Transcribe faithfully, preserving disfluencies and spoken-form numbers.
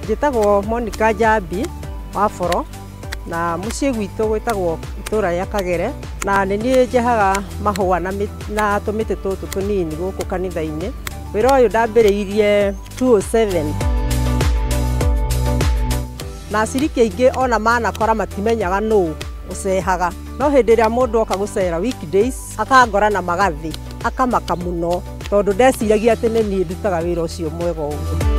Njĩtagwo Monica Njambi Ruciu na mũciĩ gwitũ gwĩtagwo itũra rĩa Kagere, na nĩ niĩ njehaga mahũa na tũmĩtĩ tũtũ tũnini gũkũ kanitha-inĩ. Wĩra ũyũ ndambĩrĩirie two oh seven. Na aciriki aingĩ ona manakora matimenyaga nũũ ũcehaga. No hĩndĩ ĩrĩa mũndũ oka gũcera weekdays akangora na magathĩ akamaka mũno tondũ ndeciragia atĩ nĩ niĩ ndutaga wĩra ũcio mwega ũguo.